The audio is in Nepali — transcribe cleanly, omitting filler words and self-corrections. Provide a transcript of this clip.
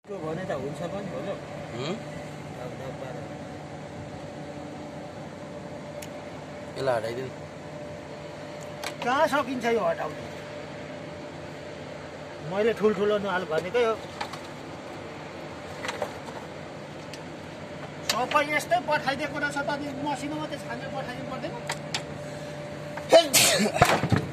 त्यो भने त हुन्छ पनि होला यसलाई हटाइदिनु कहाँ सकिन्छ यो हटाउनु मैले ठुल्ठुलो नहाल भनेकै हो सबै यस्तै पठाइदिएको रहेछ त मसिनो मात्रै छानेर पठाइदिनु पर्दैन